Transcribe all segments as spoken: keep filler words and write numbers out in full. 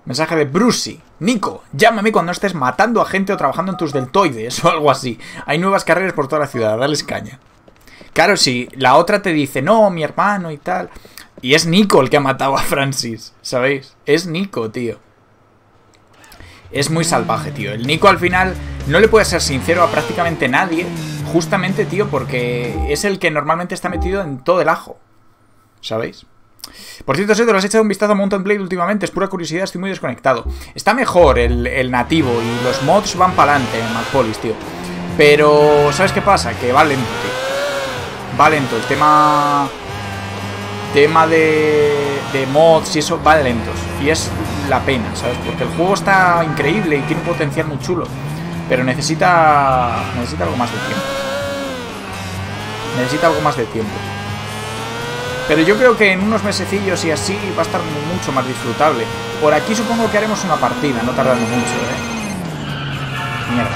Mensaje de Brucey. Nico, llámame cuando estés matando a gente o trabajando en tus deltoides o algo así. Hay nuevas carreras por toda la ciudad, dales caña. Claro, si la otra te dice, no, mi hermano y tal. Y es Nico el que ha matado a Francis, ¿sabéis? Es Nico, tío. Es muy salvaje, tío. El Nico al final no le puede ser sincero a prácticamente nadie. Justamente, tío, porque es el que normalmente está metido en todo el ajo. ¿Sabéis? Por cierto, Seto, ¿lo has echado un vistazo a Mount and Blade últimamente? Es pura curiosidad, estoy muy desconectado. Está mejor el, el nativo y los mods van para adelante en Macpolis, tío. Pero, ¿sabes qué pasa? Que va lento, tío. Va lento. El tema... Tema de, de mods y eso va lentos. Y es la pena, ¿sabes? Porque el juego está increíble y tiene un potencial muy chulo. Pero necesita... Necesita algo más de tiempo. Necesita algo más de tiempo. Pero yo creo que en unos mesecillos y así va a estar mucho más disfrutable. Por aquí supongo que haremos una partida, no tardando mucho, ¿eh? Mierda.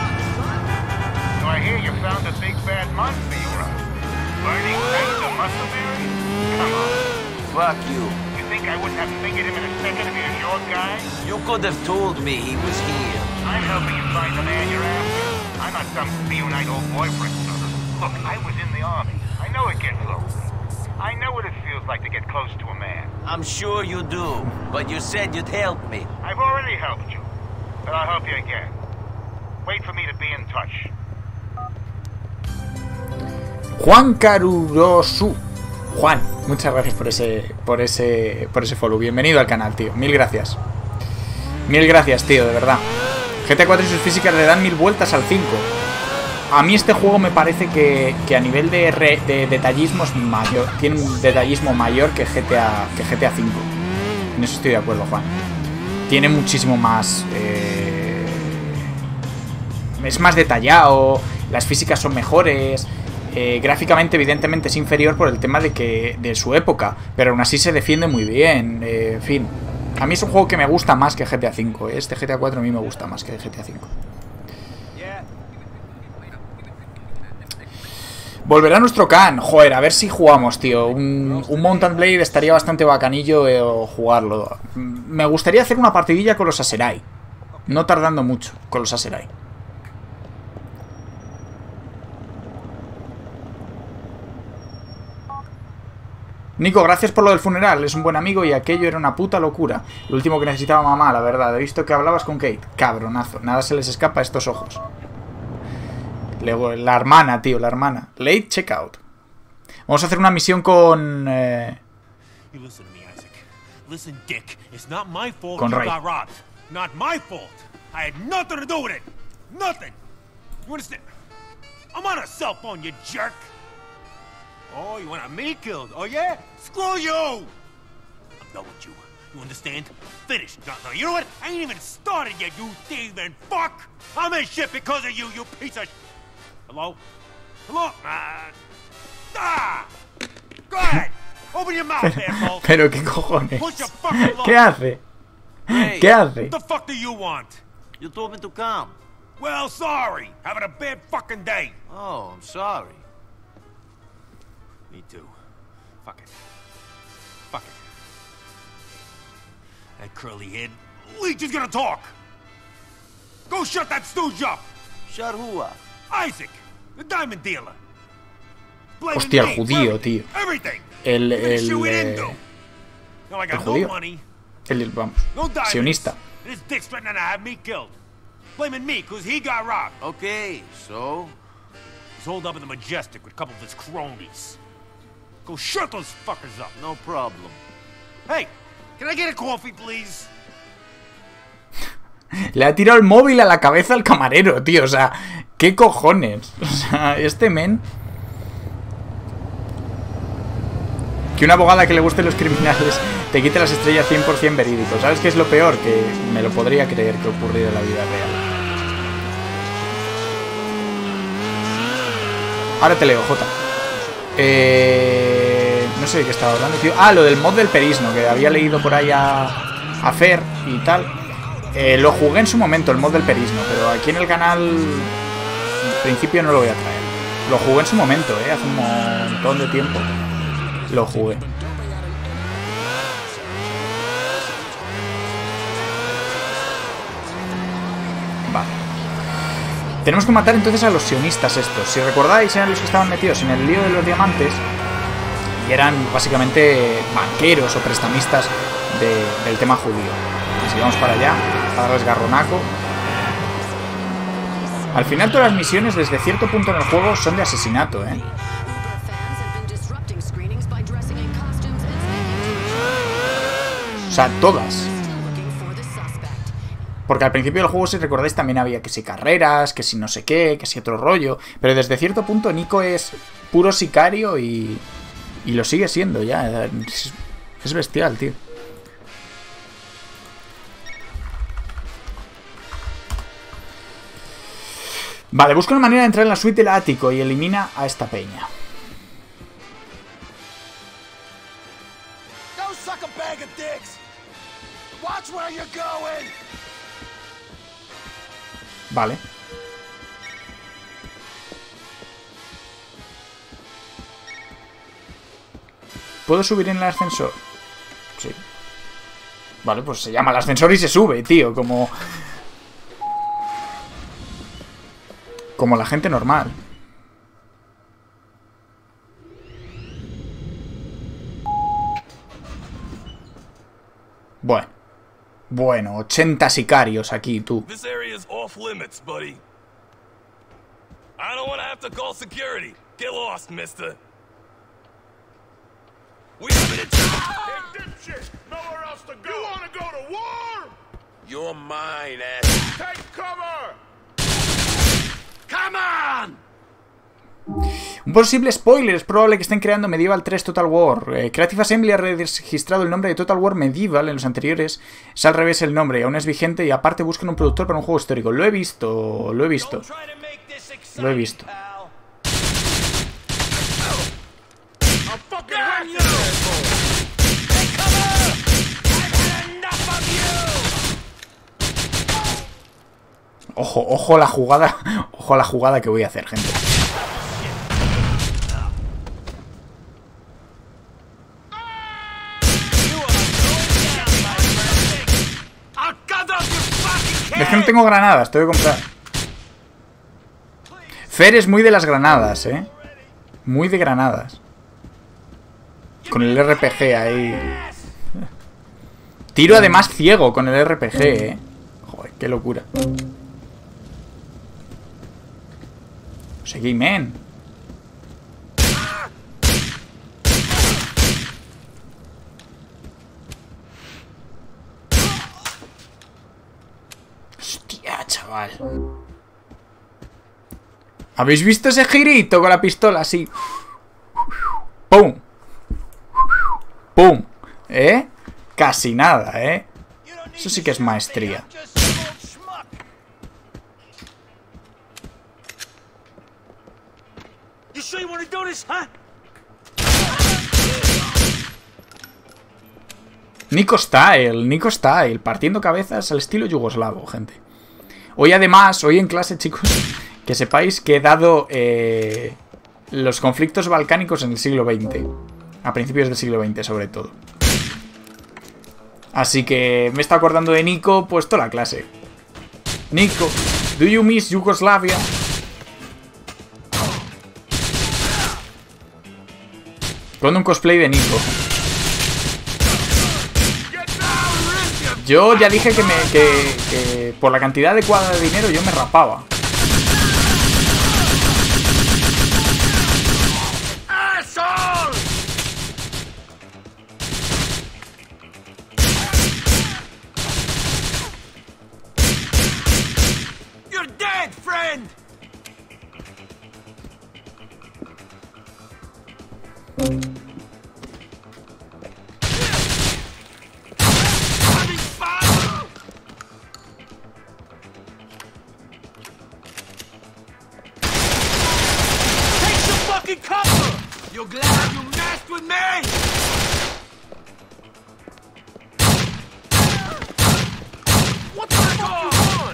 Fuck you. You think I wouldn't have fingered him in a second if he was your guy? You could have told me he was here. I'm helping you find the man you're after. I'm not some Beonite old boyfriend. Look, I was in the army. I know it gets lonely. I know what it feels like to get close to a man. I'm sure you do, but you said you'd help me. I've already helped you, but I'll help you again. Wait for me to be in touch. Juan Carurosu. Juan, muchas gracias por ese, por ese, por ese follow. Bienvenido al canal, tío. Mil gracias. Mil gracias, tío, de verdad. G T A cuatro y sus físicas le dan mil vueltas al cinco. A mí este juego me parece que, que a nivel de, re, de detallismo es mayor. Tiene un detallismo mayor que G T A, que G T A cinco. En eso estoy de acuerdo, Juan. Tiene muchísimo más... Eh, es más detallado. Las físicas son mejores. Eh, gráficamente, evidentemente, es inferior por el tema de que de su época. Pero aún así se defiende muy bien. Eh, en fin. A mí es un juego que me gusta más que G T A cinco. Este G T A cuatro a mí me gusta más que G T A cinco. Volverá nuestro Khan. Joder, a ver si jugamos, tío. Un, un Mount and Blade estaría bastante bacanillo eh, jugarlo. Me gustaría hacer una partidilla con los Aserai. No tardando mucho con los Aserai. Nico, gracias por lo del funeral. Es un buen amigo y aquello era una puta locura. Lo último que necesitaba mamá, la verdad. He visto que hablabas con Kate. Cabronazo. Nada se les escapa a estos ojos. Luego, la hermana, tío, la hermana. Late checkout. Vamos a hacer una misión con... Eh... Con Ray. Oh, you want me killed? Oh, yeah? Screw you! I'm done with you. You understand? Finished. No, no, you know what? I ain't even started yet, you thieving fuck! I'm in shit because of you, you piece of sh... Hello? Hello? Uh... Ah! Go ahead! Open your mouth, asshole! Pero, ¿qué cojones? Push your fucking ¿Qué hace? Hey, ¿Qué hace? What the fuck do you want? you told me to come. Well, sorry. Having a bad fucking day. Oh, I'm sorry. Me too. Fuck it. Fuck it. That curly head leech is gonna talk! Go shut that stooge up! Shut who up? Isaac, the diamond dealer. Blaming Hostia, el me, judío, everything, tío. Everything. El... Even el, shit we didn't eh, do. Now I el got no judío. money, El, vamos, no diamonds. sionista. This dick's threatening to have me killed. Blaming me because he got robbed. Okay, so? He's holed up in the Majestic with a couple of his cronies. Go shut those fuckers up. No problem. Hey, can I get a coffee, please? Le ha tirado el móvil a la cabeza al camarero, tío. O sea, ¿qué cojones? O sea, este men... Que una abogada que le gusten los criminales te quite las estrellas cien por cien verídico. ¿Sabes qué es lo peor? Que me lo podría creer que ocurriera en la vida real. Ahora te leo, Jota. Eh... No sé de qué estaba hablando, tío. Ah, lo del mod del perisno, que había leído por ahí a, a Fer y tal. Eh, lo jugué en su momento, el mod del perisno, pero aquí en el canal en principio no lo voy a traer. Lo jugué en su momento, eh, hace un montón de tiempo. Lo jugué. Tenemos que matar entonces a los sionistas estos. Si recordáis, eran los que estaban metidos en el lío de los diamantes y eran básicamente banqueros o prestamistas de, del tema judío. Así que vamos para allá, a darles garronaco. Al final todas las misiones desde cierto punto en el juego son de asesinato, ¿eh? O sea, todas. Porque al principio del juego, si recordáis, también había que si carreras, que si no sé qué, que si otro rollo. Pero desde cierto punto Nico es puro sicario y, y lo sigue siendo ya. Es, es bestial, tío. Vale, busca una manera de entrar en la suite del ático y elimina a esta peña. Vale. ¿Puedo subir en el ascensor? Sí. Vale, pues se llama el ascensor y se sube, tío. Como... Como la gente normal. Bueno. Bueno, ochenta sicarios aquí, tú. This area is off limits, buddy. I don't want to have to call security. Get lost, mister. We have an attack. Hey, dipshit! Nowhere else to go! You wanna go to war? You're mine, ass. Take cover! Come on! Un posible spoiler, es probable que estén creando Medieval tres Total War. eh, Creative Assembly ha registrado el nombre de Total War Medieval en los anteriores. Es al revés el nombre, aún es vigente y aparte buscan un productor para un juego histórico. Lo he visto, lo he visto. Lo he visto. Ojo, ojo a la jugada. Ojo a la jugada que voy a hacer, gente. Es que no tengo granadas, tengo que comprar. Fer es muy de las granadas, eh. Muy de granadas. Con el R P G ahí. Tiro además ciego con el R P G, eh. Joder, qué locura. Seguí, men. Hostia, chaval. ¿Habéis visto ese girito con la pistola así? ¡Pum! ¡Pum! ¿Eh? Casi nada, ¿eh? Eso sí que es maestría. Nico Style, Nico Style, partiendo cabezas al estilo yugoslavo, gente. Hoy además, hoy en clase, chicos, que sepáis que he dado eh, los conflictos balcánicos en el siglo veinte. A principios del siglo veinte, sobre todo. Así que me está acordando de Nico, pues toda la clase. Nico, do you miss Yugoslavia? Con un cosplay de Nico. Yo ya dije que, me, que, que por la cantidad adecuada de dinero yo me rapaba. You're dead, friend! You're glad you messed with me? What the fuck you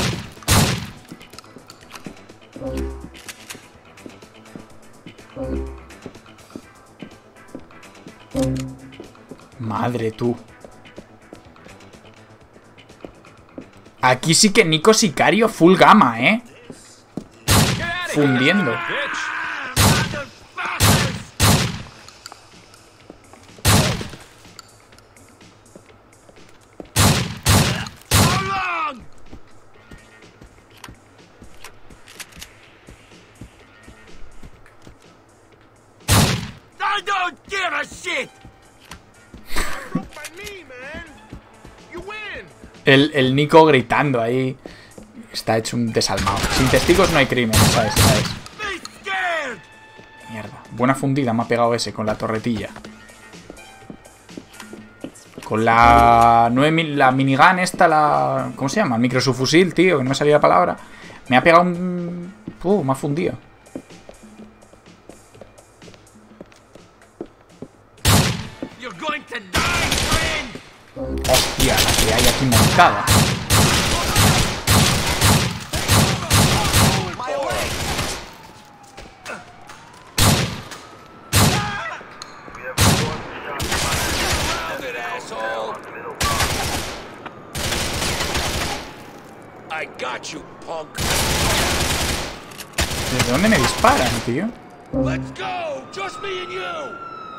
want? Madre tú. Aquí sí que Nico Sicario full gama, ¿eh? fundiendo. I don't give a shit. El, el Nico gritando ahí. Está hecho un desalmado. Sin testigos no hay crimen, ¿sabes? ¿Sabes? Mierda. Buena fundida me ha pegado ese con la torretilla. Con la... nueve, la minigun esta, la... ¿cómo se llama? El microsubfusil, tío, que no me salía la palabra. Me ha pegado un... Uh, me ha fundido. Hostia, la que hay aquí montada. ¿Desde dónde me disparan, tío? Let's go, just me and you.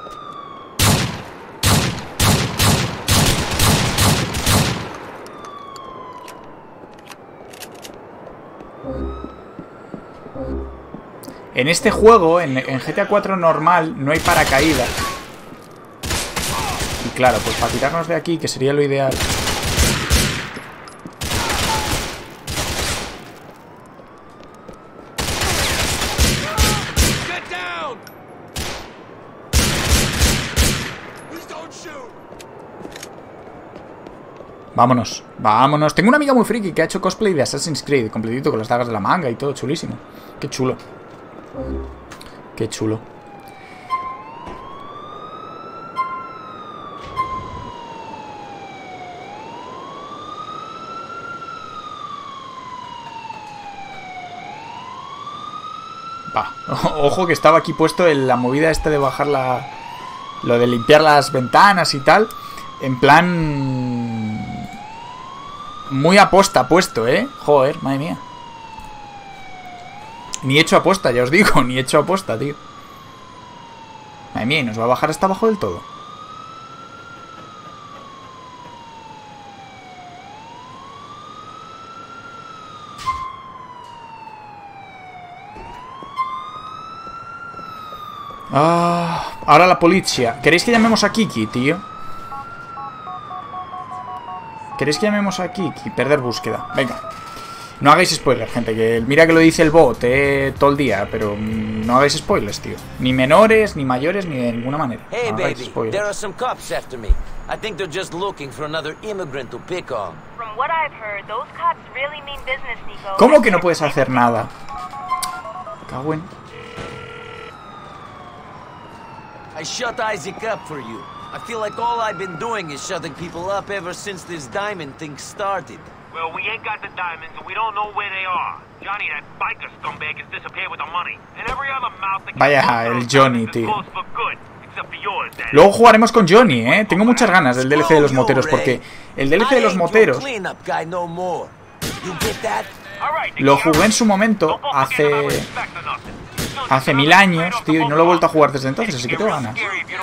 En este juego, en, en G T A cuatro normal, no hay paracaídas. Y claro, pues para tirarnos de aquí, que sería lo ideal. Vámonos, vámonos. Tengo una amiga muy friki que ha hecho cosplay de Assassin's Creed, completito, con las dagas de la manga y todo, chulísimo. Qué chulo. Qué chulo. Va, ojo que estaba aquí puesto en la movida esta de bajar la... lo de limpiar las ventanas y tal. En plan... muy aposta puesto, ¿eh? Joder, madre mía. Ni hecho aposta, ya os digo. Ni hecho aposta, tío. Madre mía, ¿y nos va a bajar hasta abajo del todo? Ah, ahora la policía. ¿Queréis que llamemos a Kiki, tío? ¿Queréis que llamemos a Kiki? Perder búsqueda. Venga. No hagáis spoilers, gente. Que mira que lo dice el bot, eh, todo el día. Pero mmm, no hagáis spoilers, tío. Ni menores, ni mayores, ni de ninguna manera. Hey, no baby, spoilers. There are some cops after me. I think they're just looking for another immigrant to pick on. From what I've heard, those cops really mean business, Nico. ¿Cómo que no puedes hacer nada? Cago en... I shut Isaac up for you. I feel like all I've been doing is shutting people up ever since this diamond thing started. Well, we ain't got the diamonds, and we don't know where they are. Johnny, that biker scumbag has disappeared with the money. And every other mouth that Vaya, el Johnny, tío. for good, except for yours, Daddy. Luego jugaremos con Johnny, eh. Tengo muchas ganas del D L C de los moteros, porque el D L C de los moteros lo jugué en su momento hace... hace mil años, tío, y no lo he vuelto a jugar desde entonces, así que tengo ganas.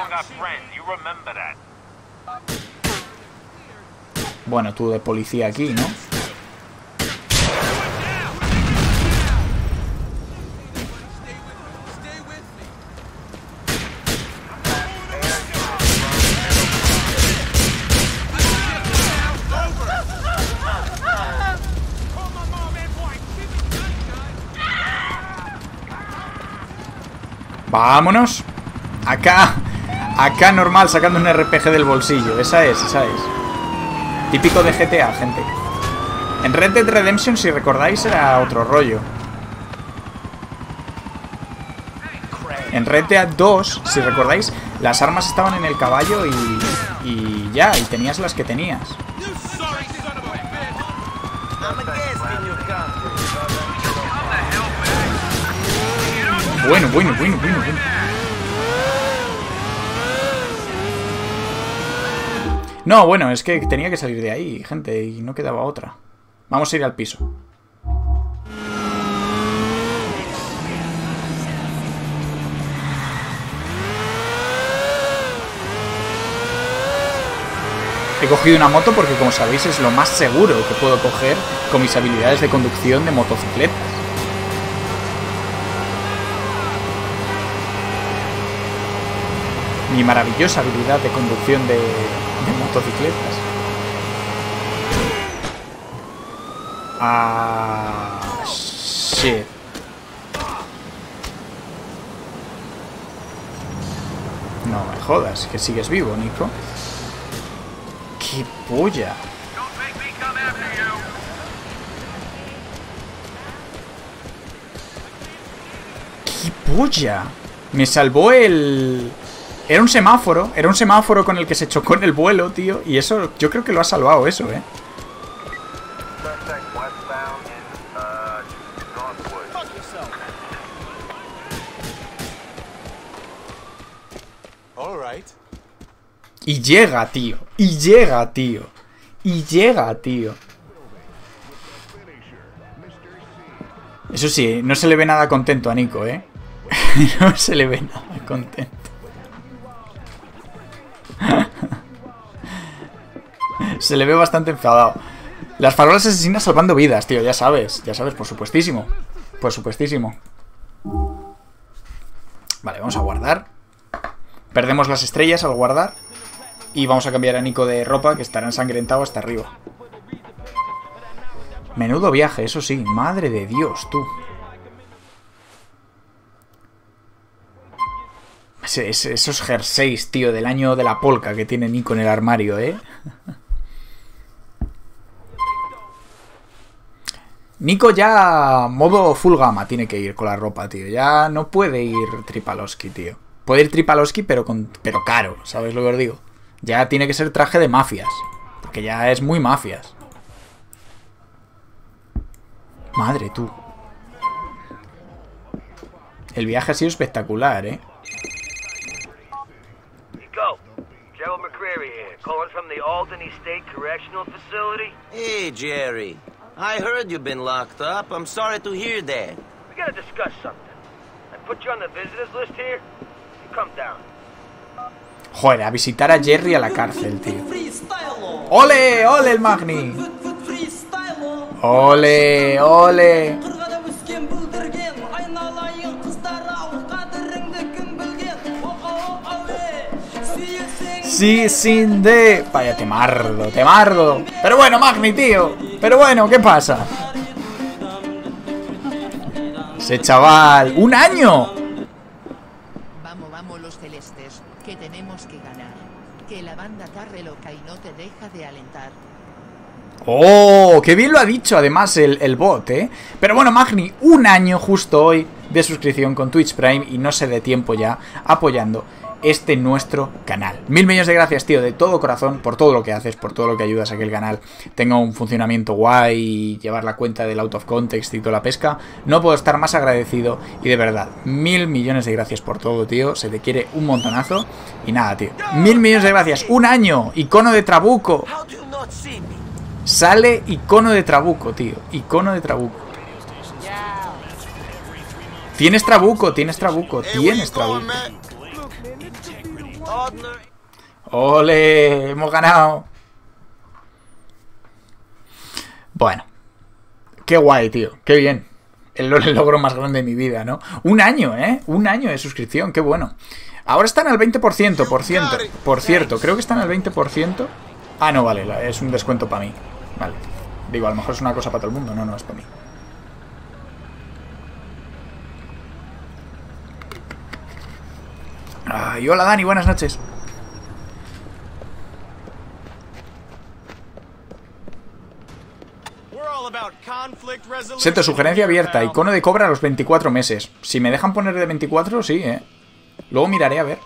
Bueno, tú de policía aquí, ¿no? Vámonos. Acá, acá normal, sacando un R P G del bolsillo. Esa es, esa es. Típico de G T A, gente. En Red Dead Redemption, si recordáis, era otro rollo. En Red Dead dos, si recordáis, las armas estaban en el caballo y, y ya, y tenías las que tenías. Bueno, bueno, bueno, bueno, bueno. No, bueno, es que tenía que salir de ahí, gente, y no quedaba otra. Vamos a ir al piso. He cogido una moto porque, como sabéis, es lo más seguro que puedo coger con mis habilidades de conducción de motocicletas. Mi maravillosa habilidad de conducción de, de motocicletas. Ah, shit. No me jodas, que sigues vivo, Nico. ¡Qué polla! ¡Qué polla! Me salvó el... Era un semáforo, era un semáforo con el que se chocó en el vuelo, tío. Y eso, yo creo que lo ha salvado eso, eh. Y llega, tío. Y llega, tío. Y llega, tío. Eso sí, no se le ve nada contento a Nico, ¿eh? No se le ve nada contento. Se le ve bastante enfadado. Las farolas asesinas salvando vidas, tío. Ya sabes, ya sabes, por supuestísimo. Por supuestísimo. Vale, vamos a guardar. Perdemos las estrellas al guardar. Y vamos a cambiar a Nico de ropa, que estará ensangrentado hasta arriba. Menudo viaje, eso sí. Madre de Dios, tú. Es, esos jerseys, tío, del año de la polka que tiene Nico en el armario, ¿eh? Nico ya modo full gama tiene que ir con la ropa, tío. Ya no puede ir Tripalowski, tío. Puede ir Tripalowski, pero, con, pero caro, ¿sabes lo que os digo? Ya tiene que ser traje de mafias. Porque ya es muy mafias. Madre, tú. El viaje ha sido espectacular, ¿eh? Nico, Gerald McCreary here, calling from the Albany State Correctional Facility. Hey, Jerry. I heard you've been locked up. I'm sorry to hear that. We gotta discuss something. I put you on the visitors list here. You come down. Joder, a visitar a Jerry a la cárcel, tío. ¡Ole! ¡Ole el Magni! ¡Ole! ¡Ole! Sí, sin de... Vaya, te mardo, te mardo. Pero bueno, Magni, tío. Pero bueno, ¿qué pasa? Ese chaval... ¡Un año! Vamos, vamos los celestes, que tenemos que ganar. Que la banda está re loca y no te deja de alentar. ¡Oh! ¡Qué bien lo ha dicho además el, el bot, eh! Pero bueno, Magni, un año justo hoy de suscripción con Twitch Prime y no sé de tiempo ya apoyando este nuestro canal. Mil millones de gracias, tío, de todo corazón, por todo lo que haces, por todo lo que ayudas a que el canal tenga un funcionamiento guay y llevar la cuenta del out of context y toda la pesca. No puedo estar más agradecido y de verdad, mil millones de gracias por todo, tío. Se te quiere un montonazo. Y nada, tío. Mil millones de gracias. Un año. Icono de Trabuco. Sale icono de Trabuco, tío. Icono de Trabuco. Tienes Trabuco, tienes Trabuco, tienes Trabuco. ¡Ole! ¡Hemos ganado! Bueno. Qué guay, tío. Qué bien. El, el logro más grande de mi vida, ¿no? Un año, ¿eh? Un año de suscripción. Qué bueno. Ahora están al veinte por ciento, por ciento. Por cierto, creo que están al veinte por ciento. Ah, no, vale. Es un descuento para mí. Vale. Digo, a lo mejor es una cosa para todo el mundo. No, no, es para mí. Ay, hola Dani, buenas noches. Seto, sugerencia abierta. Icono de cobra a los veinticuatro meses. Si me dejan poner de veinticuatro, sí, eh. Luego miraré a ver.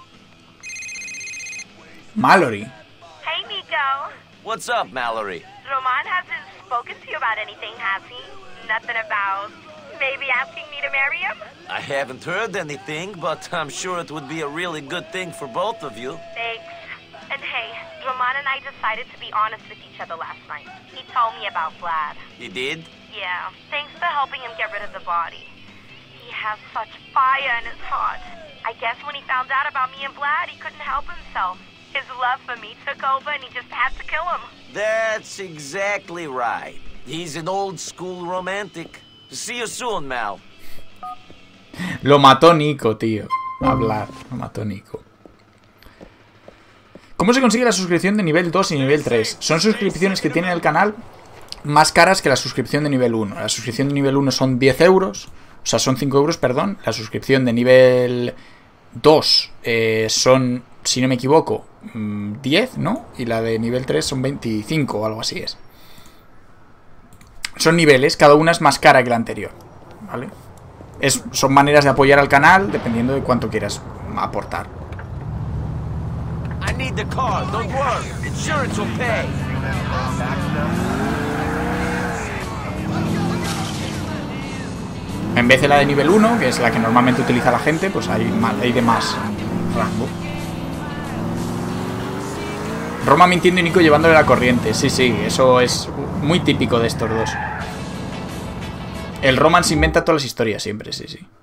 Mallory. Hey, Nico. What's up, Mallory? Roman hasn't spoken to you about anything, has he? Nothing about maybe asking me to marry him? I haven't heard anything, but I'm sure it would be a really good thing for both of you. Thanks. And hey, Roman and I decided to be honest with each other last night. He told me about Vlad. He did? Yeah, thanks for helping him get rid of the body. He has such fire in his heart. I guess when he found out about me and Vlad, he couldn't help himself. His love for me took over and he just had to kill him. That's exactly right. He's an old school romantic. See you soon, Mal. Lo mató Nico, tío. Hablar, lo mató Nico. ¿Cómo se consigue la suscripción de nivel dos y nivel tres? Son suscripciones que tiene el canal más caras que la suscripción de nivel uno. La suscripción de nivel uno son diez euros. O sea, son cinco euros, perdón. La suscripción de nivel dos eh, son, si no me equivoco, diez, ¿no? Y la de nivel tres son veinticinco o algo así es. Son niveles, cada una es más cara que la anterior, ¿vale? Es, son maneras de apoyar al canal dependiendo de cuánto quieras aportar. I need the car, don't worry. Insurance will pay. En vez de la de nivel uno, que es la que normalmente utiliza la gente, pues hay, más, hay de más rango. Roma mintiendo y Nico llevándole la corriente. Sí, sí, eso es muy típico de estos dos. El Roman se inventa todas las historias siempre, sí, sí.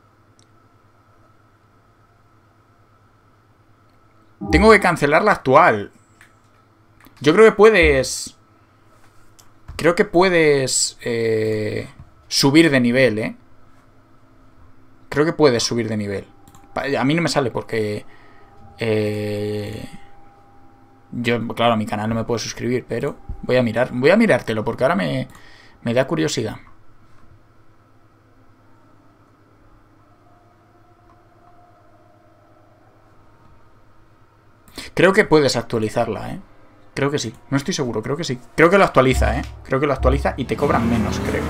Tengo que cancelar la actual. Yo creo que puedes... Creo que puedes... Eh, subir de nivel, ¿eh? Creo que puedes subir de nivel. A mí no me sale porque... Eh... Yo, claro, a mi canal no me puedo suscribir, pero voy a mirar, voy a mirártelo porque ahora me, me da curiosidad. Creo que puedes actualizarla, ¿eh? Creo que sí, no estoy seguro, creo que sí. Creo que lo actualiza, ¿eh? Creo que lo actualiza y te cobran menos, creo.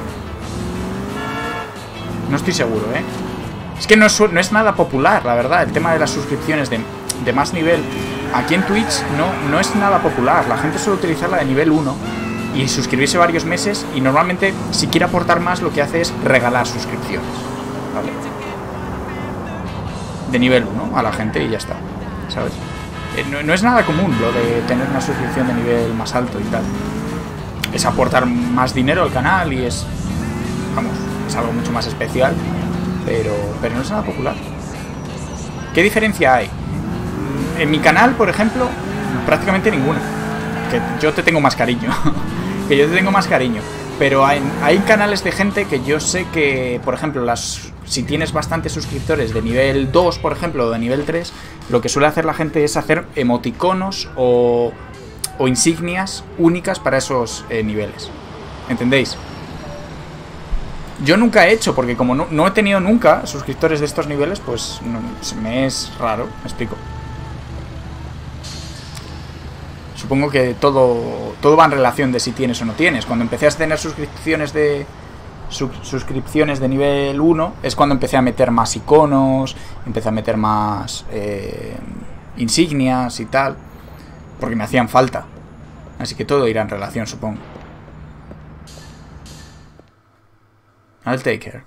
No estoy seguro, ¿eh? Es que no es, no es nada popular, la verdad, el tema de las suscripciones de, de más nivel. Aquí en Twitch no, no es nada popular. La gente suele utilizar la de nivel uno y suscribirse varios meses. Y normalmente, si quiere aportar más, lo que hace es regalar suscripciones, ¿vale? De nivel uno a la gente y ya está, ¿sabes? Eh, no, no es nada común lo de tener una suscripción de nivel más alto y tal. Es aportar más dinero al canal y es... Vamos, es algo mucho más especial. Pero, pero no es nada popular. ¿Qué diferencia hay? En mi canal, por ejemplo, prácticamente ninguna. Que yo te tengo más cariño. Que yo te tengo más cariño. Pero hay, hay canales de gente que yo sé que, por ejemplo, las si tienes bastantes suscriptores de nivel dos, por ejemplo, o de nivel tres, lo que suele hacer la gente es hacer emoticonos o, o insignias únicas para esos eh, niveles. ¿Entendéis? Yo nunca he hecho, porque como no, no he tenido nunca suscriptores de estos niveles, pues no, me es raro, me explico. Supongo que todo, todo va en relación de si tienes o no tienes. Cuando empecé a tener suscripciones de su, suscripciones de nivel uno, es cuando empecé a meter más iconos, empecé a meter más eh, insignias y tal, porque me hacían falta. Así que todo irá en relación, supongo. I'll take care.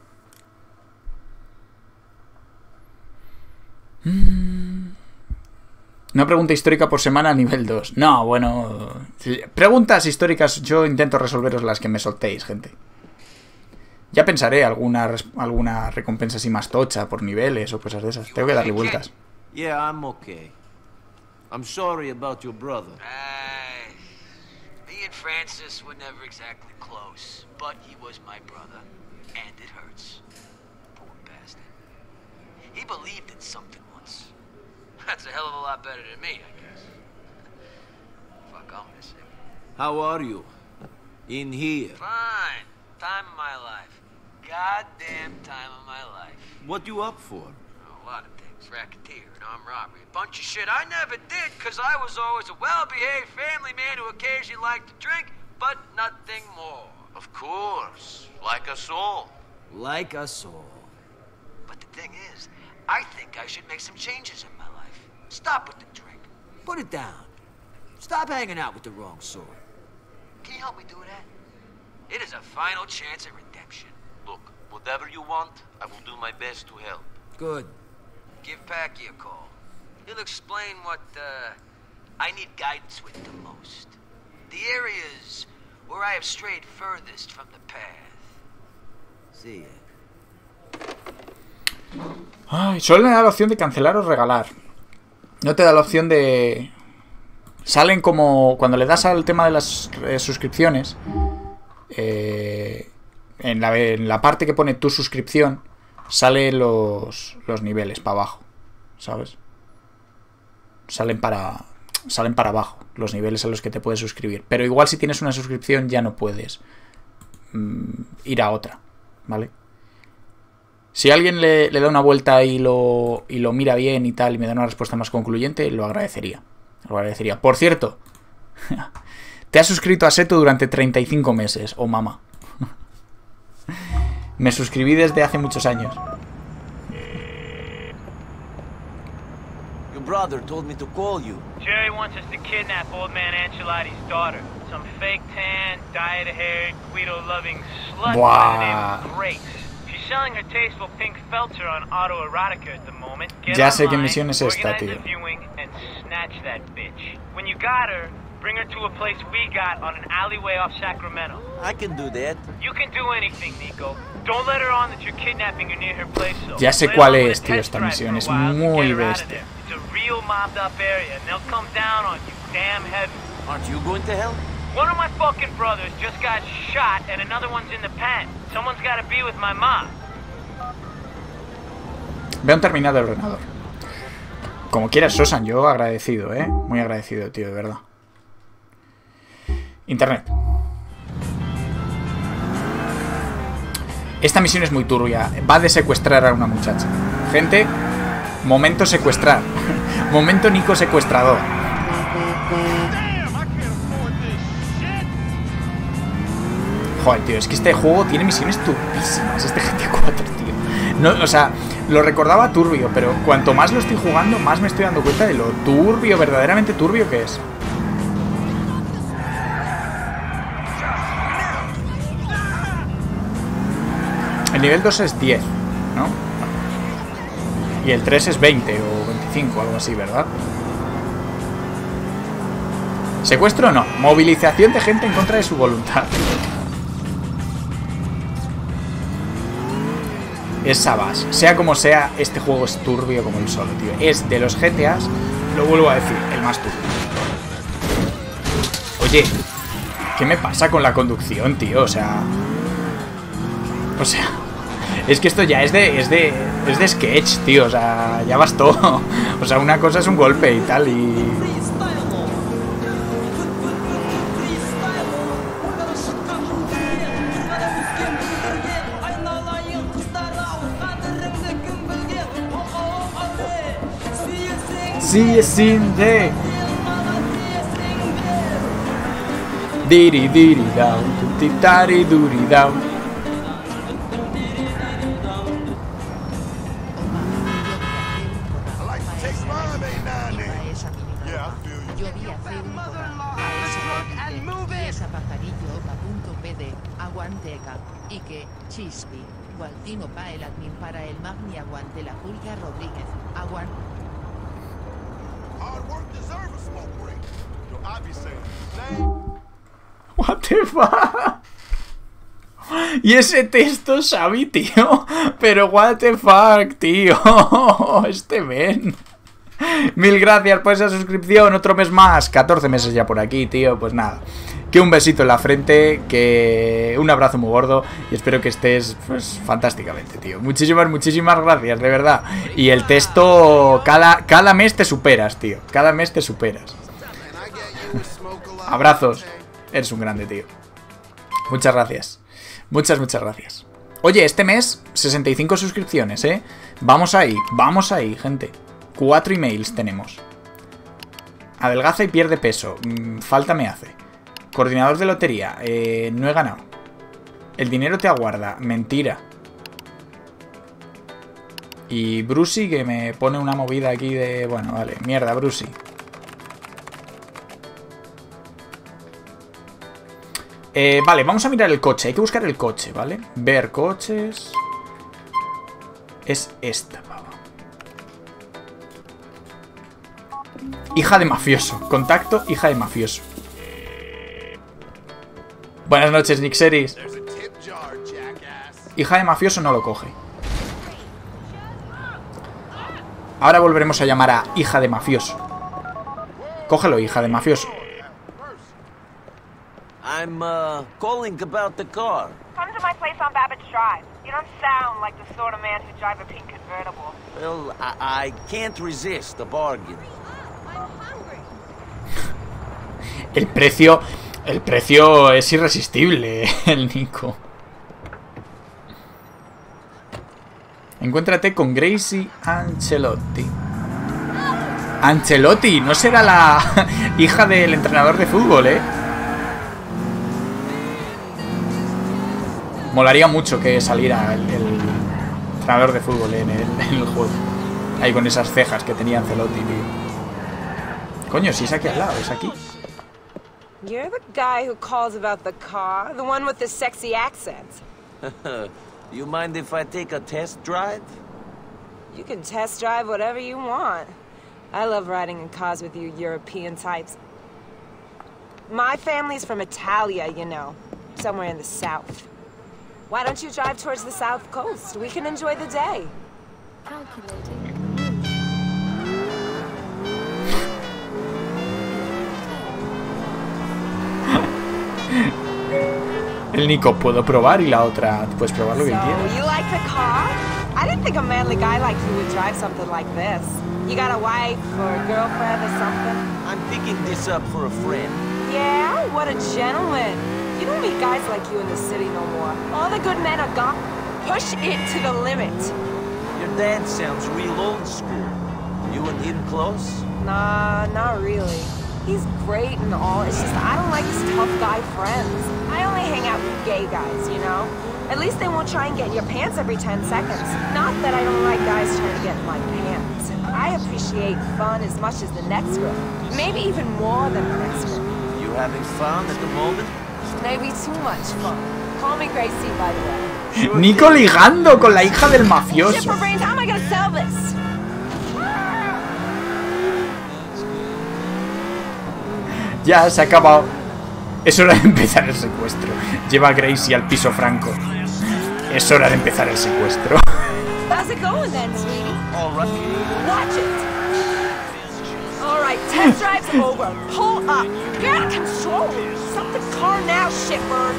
Mm. Una pregunta histórica por semana a nivel dos. No, bueno... Preguntas históricas yo intento resolveros las que me soltéis, gente. Ya pensaré alguna, alguna recompensa así más tocha por niveles o cosas de esas. Tengo que darle vueltas. Yeah, I'm okay. I'm sorry about your brother. Uh, me and Francis were never exactly close, but he was my brother. And it hurts. Poor bastard. He believed in something once. That's a hell of a lot better than me, I guess. Fuck, I'll miss him. How are you? In here? Fine. Time of my life. Goddamn time of my life. What you up for? A lot of things. Racketeer and armed robbery. A bunch of shit I never did, because I was always a well-behaved family man who occasionally liked to drink, but nothing more. Of course. Like us all. Like us all. But the thing is, I think I should make some changes in my life. Stop with the drink. Put it down. Stop hanging out with the wrong sort. Can you help me do that? It is a final chance at redemption. Look, whatever you want, I will do my best to help. Good. Give Packy a call. He'll explain what, uh, I need guidance with the most. The areas where I have strayed furthest from the path. See ya. Ay, solo me da la opción de cancelar o regalar. No te da la opción de, Salen como... Cuando le das al tema de las eh, suscripciones, eh, en, la, en la parte que pone tu suscripción, salen los, los niveles para abajo, ¿sabes? Salen para, salen para abajo los niveles a los que te puedes suscribir. Pero igual si tienes una suscripción ya no puedes mm, ir a otra, ¿vale? Si alguien le, le da una vuelta y lo, y lo mira bien y tal, y me da una respuesta más concluyente, lo agradecería. Lo agradecería. Por cierto, te has suscrito a Seto durante treinta y cinco meses, oh mamá. Me suscribí desde hace muchos años. Your brother told me to call you. Jerry wants us to kidnap old man Ancelotti's daughter. Some fake tan, dyed-haired, Guido-loving slut by the name of Grace. She's selling her tasteful pink felter on autoerotica at the moment. Get ya sé qué online, misión es esta, tío. and snatch that bitch. When you got her, bring her to a place we got on an alleyway off Sacramento. I can do that. You can do anything, Nico. Don't let her on that you're kidnapping her near her place. So. Ya sé cuál es, tío, esta misión. Es muy bestia. It's a real mobbed up area, and they'll come down on you damn heavy. Aren't you going to hell? One of my fucking brothers just got shot, and another one's in the pen. Someone's got to be with my mom. Veo un terminal del ordenador. Como quieras, Sosan, yo agradecido, ¿eh? Muy agradecido, tío, de verdad. Internet. Esta misión es muy turbia. Va de secuestrar a una muchacha. Gente, momento secuestrar. Momento Nico secuestrador. Joder, tío, es que este juego tiene misiones turbísimas. Este G T A cuatro, tío. No, o sea, lo recordaba turbio, pero cuanto más lo estoy jugando, más me estoy dando cuenta de lo turbio, verdaderamente turbio que es. El nivel dos es diez, ¿no? Y el tres es veinte o veinticinco, algo así, ¿verdad? ¿Secuestro o no? Movilización de gente en contra de su voluntad. Es Sabas. Sea como sea, este juego es turbio como el solo, tío. Es de los G T As, lo vuelvo a decir, el más turbio. Oye, ¿qué me pasa con la conducción, tío? O sea... O sea... Es que esto ya es de... Es de... Es de sketch, tío. O sea, ya bastó. O sea, una cosa es un golpe y tal y... Sí, sin de diri diri down, titari duri down. Yo vi hacer un programa a ese y esa pajarillo opa.pd aguanteca y que chispi Gualtino pa el admin para el magni aguante la Julia Rodríguez aguante. What the fuck? Y ese texto, Xavi, tío. Pero what the fuck, tío. Este men. Mil gracias por esa suscripción. Otro mes más. catorce meses ya por aquí, tío. Pues nada. Que un besito en la frente. Que un abrazo muy gordo. Y espero que estés, pues, fantásticamente, tío. Muchísimas, muchísimas gracias, de verdad. Y el texto, cada, cada mes te superas, tío. Cada mes te superas. Abrazos. Eres un grande, tío. Muchas gracias. Muchas, muchas gracias. Oye, este mes, sesenta y cinco suscripciones, ¿eh? Vamos ahí, vamos ahí, gente. Cuatro emails tenemos. Adelgaza y pierde peso. Mm, falta me hace. Coordinador de lotería. Eh, no he ganado. El dinero te aguarda. Mentira. Y Brucey, que me pone una movida aquí de... Bueno, vale. Mierda, Brucey. Eh, vale, vamos a mirar el coche. Hay que buscar el coche, ¿vale? Ver coches. Es esta, pava. Hija de mafioso. Contacto, hija de mafioso. Buenas noches, Nixeris. Hija de mafioso no lo coge. Ahora volveremos a llamar a hija de mafioso. Cógelo, hija de mafioso. I'm, uh, calling about the car. Come to my place on Babbage Drive. You don't sound like the sort of man who'd drive a pink convertible. Well, I, I can't resist a bargain. El precio... El precio es irresistible, el Nico. Encuéntrate con Gracie Ancelotti. Ancelotti, no será la hija del entrenador de fútbol, ¿eh? Molaría mucho que saliera el, el entrenador de fútbol en el, en el juego. Ahí con esas cejas que tenía Ancelotti, tío. Coño, si es aquí al lado, es aquí. You're the guy who calls about the car, the one with the sexy accent. You mind if I take a test drive? You can test drive whatever you want. I love riding in cars with you European types. My family's from Italia, you know, somewhere in the south. Why don't you drive towards the south coast? We can enjoy the day. Calculating. El Nico, puedo probar, y la otra, puedes probar lo que So, quieras. you like the car? I didn't think a manly guy like you would drive something like this. You got a wife or a girlfriend or something? I'm picking this up for a friend. Yeah? What a gentleman. You don't meet guys like you in the city no more. All the good men are gone. Push it to the limit. Your dad sounds real old school. You and him close? Nah, not really. He's great and all, it's just I don't like his tough guy friends. I only hang out with gay guys, you know? At least they won't try and get in your pants every ten seconds. Not that I don't like guys trying to get in my pants. I appreciate fun as much as the next girl. Maybe even more than the next girl. You having fun at the moment? Maybe too much fun. Call me Gracie, by the way. Sure Nico thing. ligando con la hija del Shit mafioso. for brains, how am I gonna sell this? Ya, se ha acabado. Es hora de empezar el secuestro. Lleva a Gracie al piso franco. Es hora de empezar el secuestro. How's it going then, sweetie? All right. Watch it. All right, test drive's over. Pull up. You're out of control. Stop the car now, shitbird.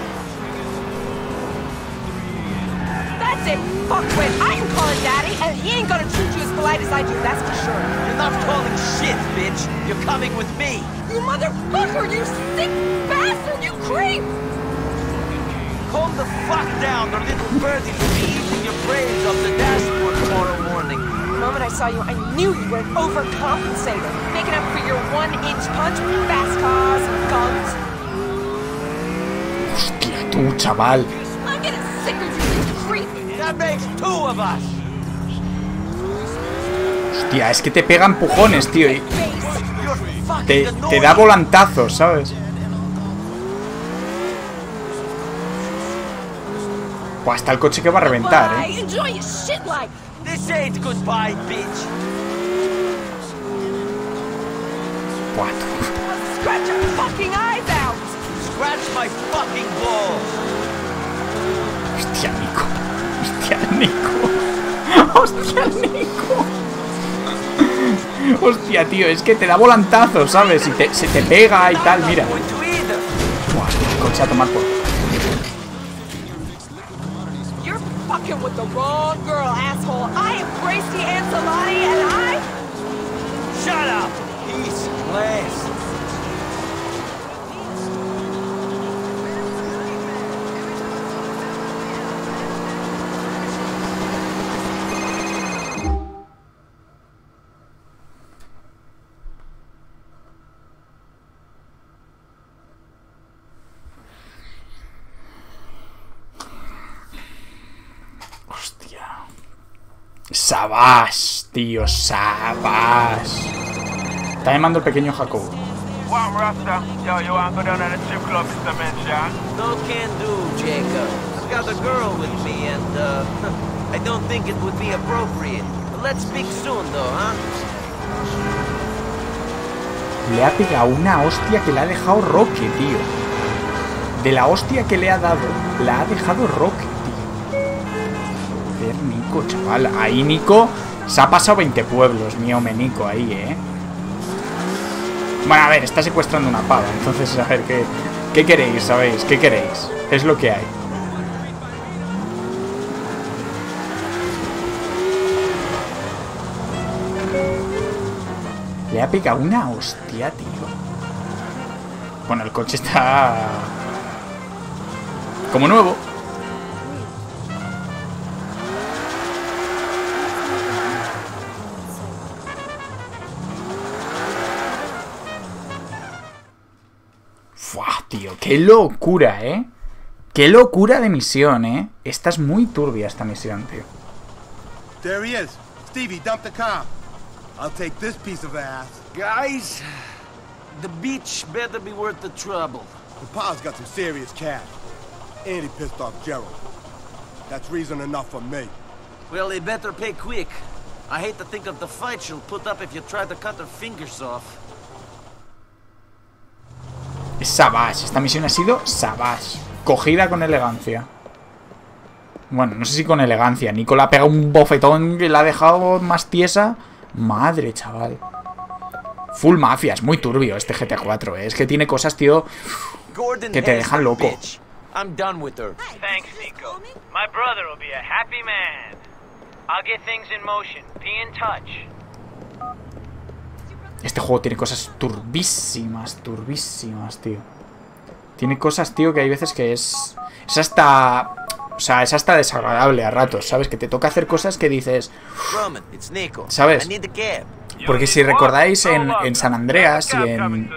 That's it, fuckwit. I am calling Daddy, and he ain't gonna treat you as polite as I do, that's for sure. You're not calling shit, bitch. You're coming with me. You motherfucker, you sick bastard, you creep! Calm the fuck down, or little birdie will be eating your brains off the dashboard tomorrow morning. The moment I saw you, I knew you were an overcompensator, making up for your one-inch punch with fast cars and guns. Hostia, tú, chaval. I'm getting sick of you, you creep! That makes two of us. Hostia, es que te pega empujones, tío. Y te, te da volantazos, ¿sabes? Pues hasta el coche que va a reventar, ¿eh? Enjoy your shit life. This ain't goodbye, bitch. Buah, Scratch your fucking eyes out. Scratch my fucking balls. hostia, Nico. Hostia, Nico. Hostia, Nico. Hostia, tío, es que te da volantazos, ¿sabes? Y te, se te pega y tal, mira. Buah, el coche a tomar por... You're fucking with the wrong girl, asshole. I am Gracie Ancelotti, and I... Shut up. He's class. Sabás, tío, Sabás. Está llamando el pequeño Jacobo. What, Rasta? Yo, you wanna go down to the strip club, Mister Mencha? No can do, Jacob. I've got a girl with me, and, uh, I don't think it would be appropriate. But let's speak soon, though, huh? Le ha pegado una hostia que le ha dejado Roque, tío. De la hostia que le ha dado, la ha dejado Roque, tío. Joder, Nico, chaval. Ahí, Nico, se ha pasado veinte pueblos, mi hombre, Nico, ahí, ¿eh? Bueno, a ver, está secuestrando una pava. Entonces, a ver, ¿qué, qué queréis? ¿Sabéis? ¿Qué queréis? Es lo que hay. Le ha pegado una hostia, tío. Bueno, el coche está... como nuevo. Fua, tío, qué locura, ¿eh? Qué locura de misión, ¿eh? Esta es muy turbia, esta misión, tío. There he is. Stevie, dump the car. I'll take this piece of ass. Guys, the beach better be worth the trouble. The pa's got some serious cash. And he pissed off Gerald. That's reason enough for me. Well, they better pay quick. I hate to think of the fight she'll put up if you try to cut her fingers off. Es savage. Esta misión ha sido savage. Cogida con elegancia. Bueno, no sé si con elegancia. Nico le ha pegado un bofetón que la ha dejado más tiesa. Madre, chaval. Full mafia. Es muy turbio este G T A cuatro, ¿eh? Es que tiene cosas, tío, que te dejan loco. I'm done with her. Thanks, Nico. My brother will be a happy man. I'll get things in motion. Be in touch. Este juego tiene cosas turbísimas, turbísimas, tío. Tiene cosas, tío, que hay veces que es... Es hasta... O sea, es hasta desagradable a ratos, ¿sabes? Que te toca hacer cosas que dices... ¿Sabes? Porque si recordáis en, en San Andreas y en...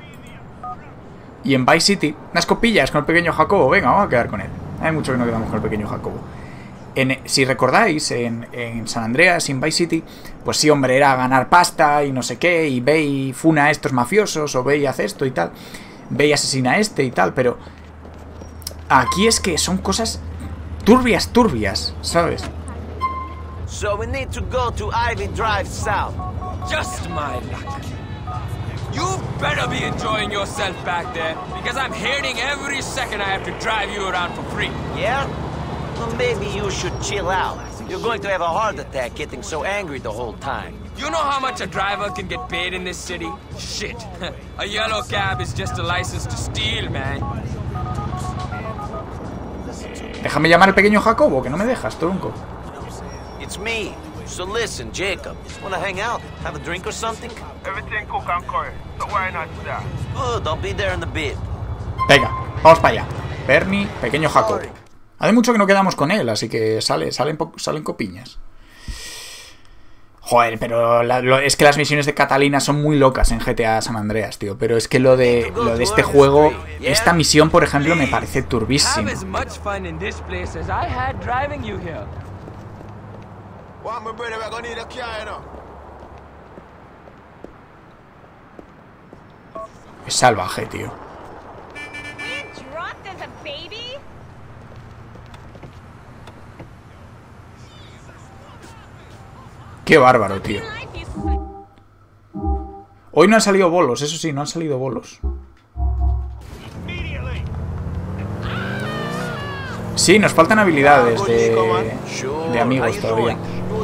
Y en Vice City, unas copillas con el pequeño Jacobo. Venga, vamos a quedar con él. Hay mucho que no quedamos con el pequeño Jacobo. En, si recordáis, en, en San Andreas y en Vice City, pues sí, hombre, era ganar pasta y no sé qué, y ve y funa a estos mafiosos, o ve y hace esto y tal, ve y asesina a este y tal, pero aquí es que son cosas turbias, turbias, ¿sabes? So we need to go to Ivy Drive South. Just my luck. You better be enjoying yourself back there, because I'm hating every second I have to drive you around for free. Yeah? Well, maybe you should chill out. You're going to have a heart attack getting so angry the whole time. You know how much a driver can get paid in this city? Shit. A yellow cab is just a license to steal, man. Déjame llamar al pequeño Jacobo, que no me dejas, tronco. It's me. So listen, Jacob, wanna hang out? Have a drink or something? Everything cook and curry, so why not start? Good, I'll be there in a bit. Venga, vamos para allá. Bernie, pequeño Jacobo. Hace mucho que no quedamos con él, así que sale, salen, salen copiñas. Joder, pero la, lo, es que las misiones de Catalina son muy locas en G T A San Andreas, tío. Pero es que lo de, lo de este juego, esta misión, por ejemplo, me parece turbísima. Es salvaje, tío. Qué bárbaro, tío. Hoy no han salido bolos, eso sí, no han salido bolos. Sí, nos faltan habilidades de, de amigos todavía.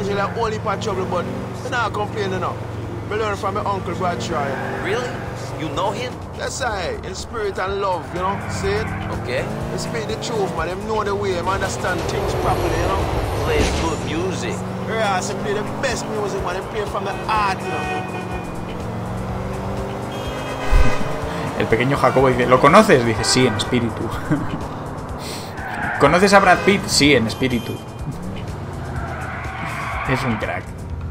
You know him? Yes, I. In spirit and love, you know. See it? Okay. They speak the truth, man. Them know the way. Them understand things properly, you know. Play good music. Yeah, they play the best music, man. They play from the heart, you know. El pequeño Jacobo dice, ¿lo conoces? Dice, sí, en espíritu. ¿Conoces a Brad Pitt? Sí, en espíritu. Es un crack.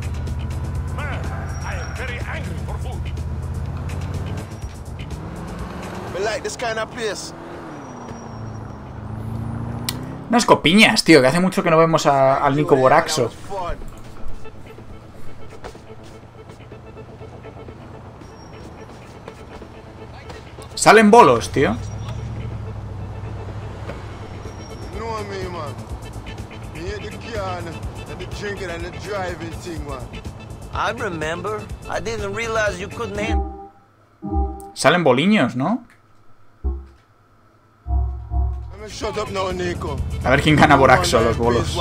Unas copiñas, tío, que hace mucho que no vemos a, al Nico Boraxo. Salen bolos, tío. I remember. I didn't realize you couldn't handle. Salen boliños, ¿no? A ver quién gana Boraxo los bolos.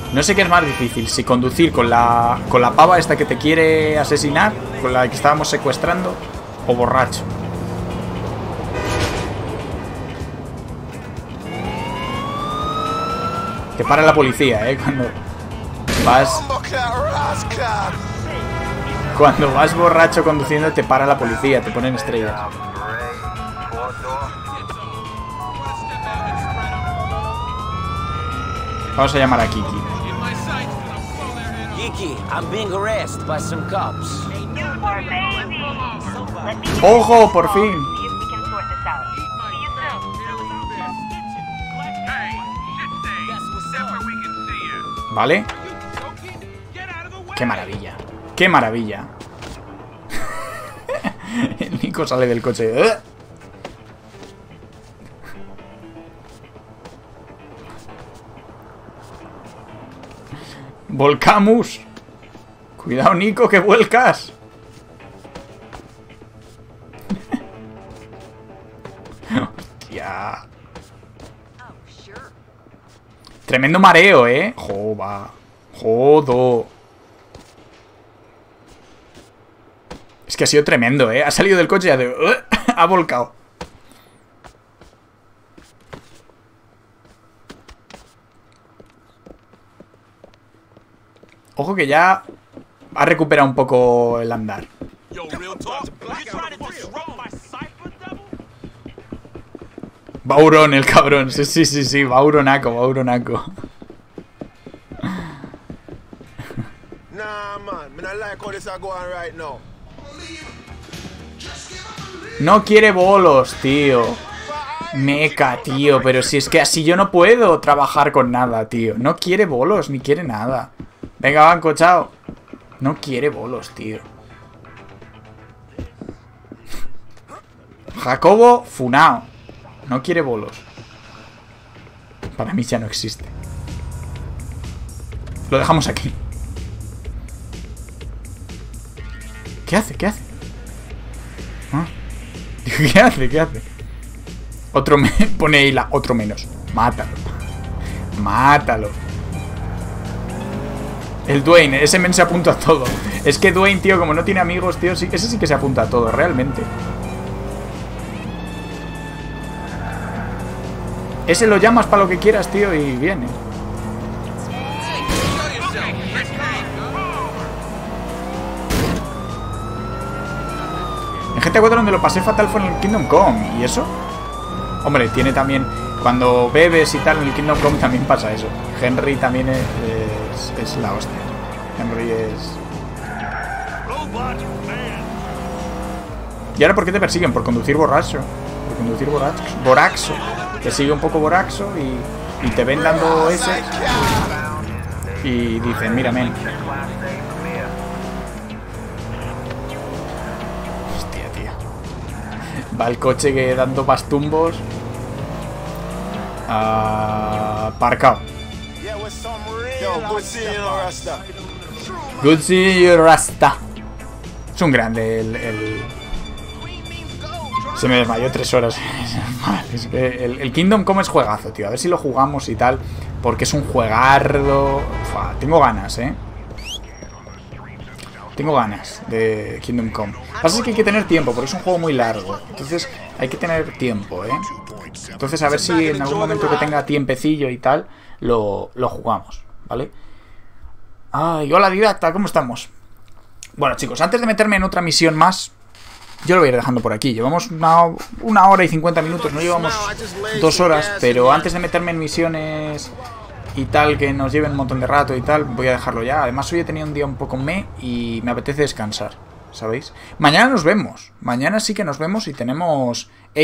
No sé qué es más difícil, si conducir con la, con la pava esta que te quiere asesinar, con la que estábamos secuestrando, o borracho. Te para la policía, ¿eh? Cuando vas... Cuando vas borracho conduciendo te para la policía, te ponen estrellas. Vamos a llamar a Kiki. Kiki, I'm being harassed by some cops. ¡Ojo, por fin! ¿Vale? ¡Qué maravilla! ¡Qué maravilla! El Nico sale del coche. ¡Eh! ¡Volcamos! Cuidado, Nico, que vuelcas. Hostia. Tremendo mareo, ¿eh? Joba. Jodo. Es que ha sido tremendo, ¿eh? Ha salido del coche y ha, de... ha volcado. Ojo que ya ha recuperado un poco el andar. Bauron, el cabrón. Sí, sí, sí, sí. Bauronaco, Bauronaco. No quiere bolos, tío. Meca, tío. Pero si es que así yo no puedo trabajar con nada, tío. No quiere bolos, ni quiere nada. Venga, banco, chao. No quiere bolos, tío. Jacobo Funao. No quiere bolos. Para mí ya no existe. Lo dejamos aquí. ¿Qué hace? ¿Qué hace? ¿Ah? ¿Qué hace? ¿Qué hace? Otro me... Pone ahí la... Otro menos. Mátalo. Mátalo. El Dwayne, ese men se apunta a todo. Es que Dwayne, tío, como no tiene amigos, tío, sí, ese sí que se apunta a todo, realmente. Ese lo llamas para lo que quieras, tío, y viene. En G T A cuatro donde lo pasé fatal fue en el Kingdom Come. ¿Y eso? Hombre, tiene también... Cuando bebes y tal en el Kingdom Come también pasa eso. Henry también es, es, es la hostia. Henry es... ¿Y ahora por qué te persiguen? Por conducir borracho. Por conducir borracho. Boraxo. Te sigue un poco boraxo y, y te ven dando ese. Y dicen, mira, men. Hostia, tío. Va el coche que dando pastumbos. Aparcado. Good see you, Rasta. Es un grande el, el... Se me desmayó tres horas. Es que el, el Kingdom Come es juegazo, tío. A ver si lo jugamos y tal. Porque es un juegardo. Uf, tengo ganas, eh. Tengo ganas de Kingdom Come. Lo que pasa es que hay que tener tiempo, porque es un juego muy largo. Entonces hay que tener tiempo, eh. Entonces a ver si en algún momento que tenga tiempecillo y tal, lo, lo jugamos, ¿vale? Ay, hola Didacta, ¿cómo estamos? Bueno, chicos, antes de meterme en otra misión más, yo lo voy a ir dejando por aquí. Llevamos una, una hora y cincuenta minutos, no llevamos dos horas, pero antes de meterme en misiones y tal, que nos lleven un montón de rato y tal, voy a dejarlo ya. Además hoy he tenido un día un poco meh y me apetece descansar, ¿sabéis? Mañana nos vemos, mañana sí que nos vemos y tenemos...